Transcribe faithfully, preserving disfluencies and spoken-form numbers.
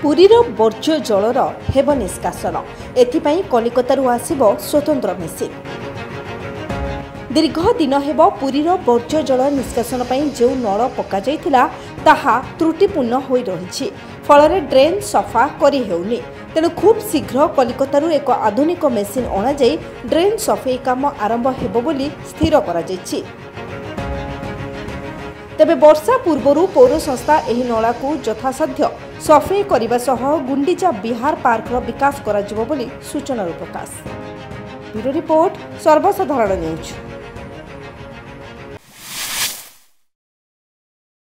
पुरीर वर्ज्य जलर हेब निष्कासन एथिपाई कलिकतारू आसिब स्वतंत्र मेसिन। दीर्घ दिन हेब पुरीर वर्ज्य जल निष्कासन पई जो नल पका जाइथिला ताहा त्रुटिपूर्ण होई रहिछि, फलरे ड्रेन सफा करि हेउनी। तेणु खूब शीघ्र कलिकतारू एक आधुनिक मेसिन अणा जाई ड्रेन सफाई काम आरंभ हेब बोली स्थिर करा जाइछि। तेबे वर्षा पूर्वरु पौर संस्था एही नला को यथासाध्य सफाई करने सह गुंडीचा बिहार पार्कर विकास करा जिवो बोली सूचना प्रकाश। ब्यूरो रिपोर्ट सर्वसाधारण न्यूज।